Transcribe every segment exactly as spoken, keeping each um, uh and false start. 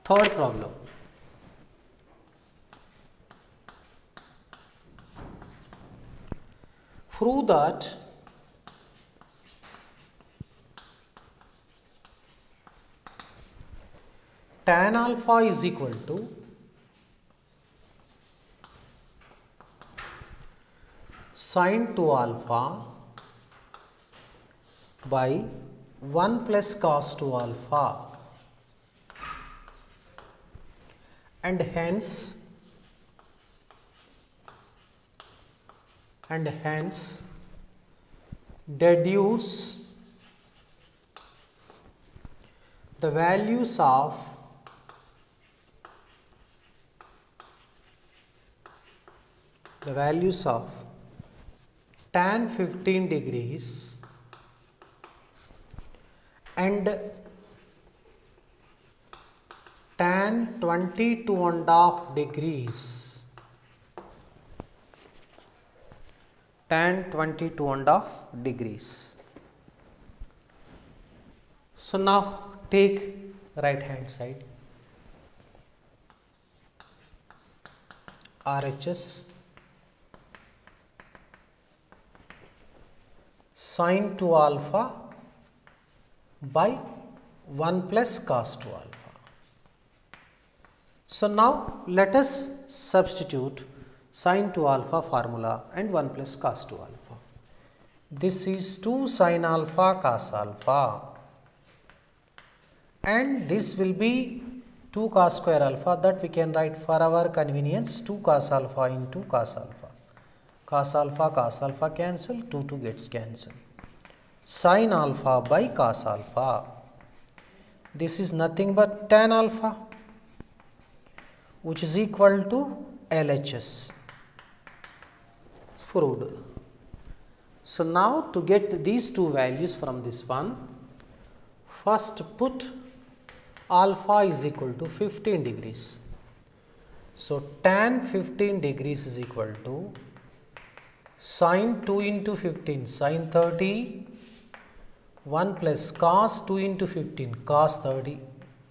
Third problem. Prove that tan alpha is equal to sin two alpha by one plus cos two alpha, and hence and hence deduce the values of the values of tan fifteen degrees and tan twenty-two and a half degrees tan twenty-two and a half degrees. So now take right hand side, R H S sin two alpha by one plus cos two alpha. So now let us substitute sin two alpha formula and one plus cos two alpha. This is two sin alpha cos alpha, and this will be two cos square alpha, that we can write for our convenience two cos alpha into cos alpha. Cos alpha cos alpha cancel, two two gets cancelled. Sin alpha by cos alpha, this is nothing but tan alpha, which is equal to L H S. Proved. So now to get these two values from this one, first put alpha is equal to fifteen degrees. So tan fifteen degrees is equal to sin two into fifteen, sin thirty, one plus cos two into fifteen, cos thirty.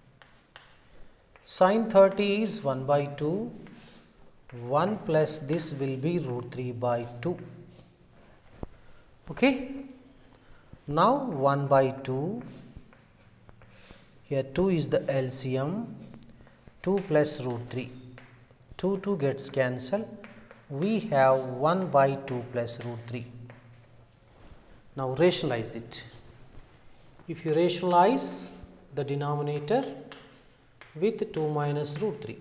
Sin thirty is one by two, one plus this will be root three by two. Okay. Now one by two, here two is the L C M, two plus root three, two two gets cancelled, we have one by two plus root three. Now rationalize it. If you rationalize the denominator with two minus root three,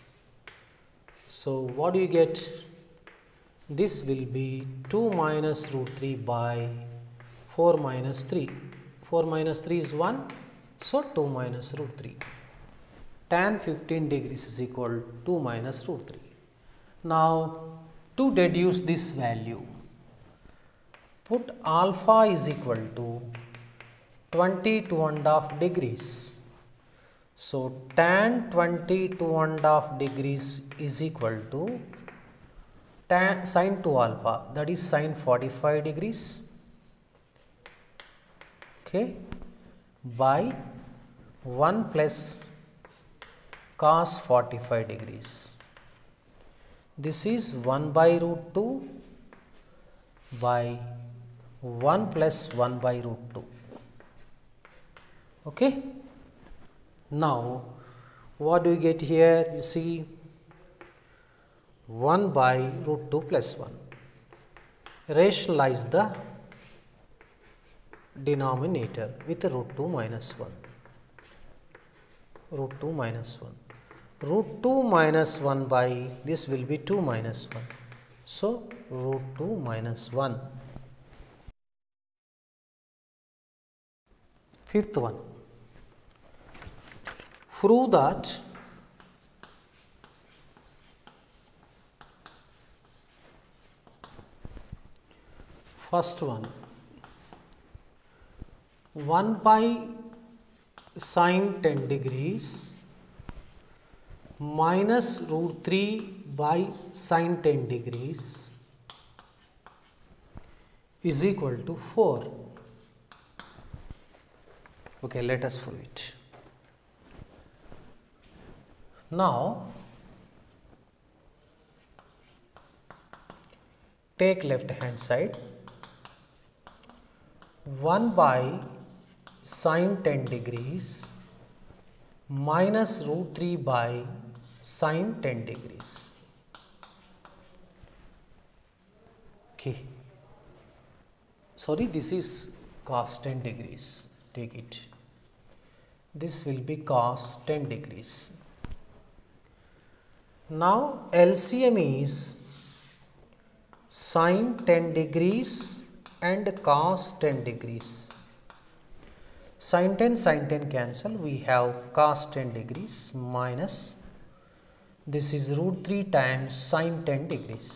so what do you get? This will be two minus root three by four minus three. four minus three is one, so two minus root three. Tan fifteen degrees is equal to two minus root three. Now to deduce this value, put alpha is equal to twenty-two and a half degrees. So tan twenty-two and a half degrees is equal to tan sin two alpha, that is sin forty-five degrees, okay, by one plus cos forty-five degrees. This is one by root two by one plus one by root two. Okay. Now what do you get here? You see one by root two plus one. Rationalize the denominator with root two minus one. Root two minus one. Root two minus one by this will be two minus one. So root two minus one. Fifth one. Prove that first one, one by sin ten degrees minus root three by sin ten degrees is equal to four. Okay, let us prove it. Now take left hand side, one by sine ten degrees minus root three by sine ten degrees. Okay. Sorry, this is cos ten degrees. Take it. This will be cos ten degrees. Now L C M is sine ten degrees and cos ten degrees. Sine ten, sine ten cancel. We have cos ten degrees minus this is root three times sine ten degrees.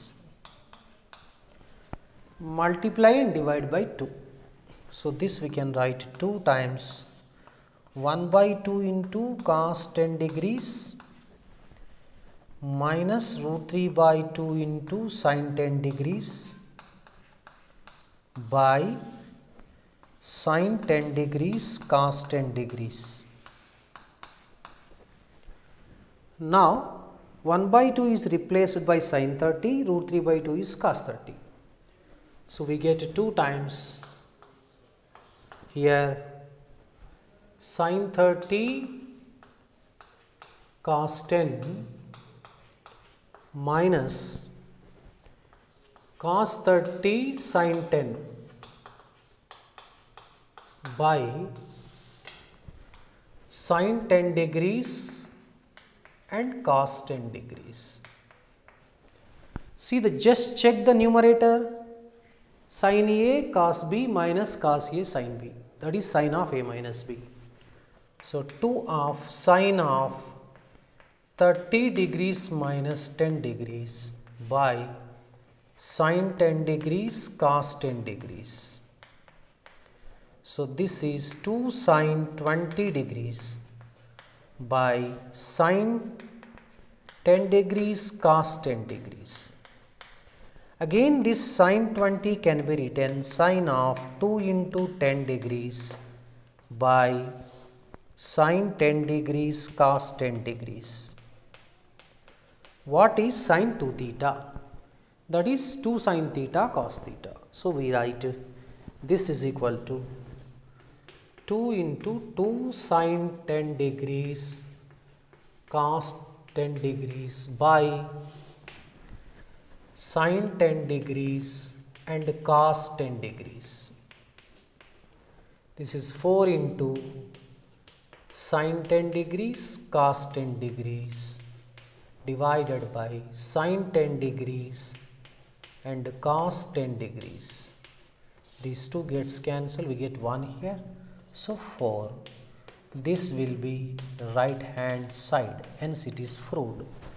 Multiply and divide by two. So this we can write two times one by two into cos ten degrees minus root three by two into sine ten degrees by sine ten degrees cos ten degrees. Now one by two is replaced by sine thirty, root three by two is cos thirty. So we get two times here sine thirty cos ten minus cos thirty sine ten by sine ten degrees and cos ten degrees. See, the just check the numerator, sin A cos B minus cos A sin B, that is sin of A minus B. So two of sine of thirty degrees minus ten degrees by sine ten degrees cos ten degrees. So this is two sine twenty degrees by sine ten degrees cos ten degrees. Again this sine twenty can be written sine of two into ten degrees by sine ten degrees cos ten degrees. What is sine two theta? That is two sine theta cos theta. So we write this is equal to two into two sine ten degrees cos ten degrees by sine ten degrees and cos ten degrees. This is four into sine ten degrees cos ten degrees divided by sine ten degrees and cos ten degrees. These two gets cancelled, we get one here. So four. This will be right hand side, hence it is proved.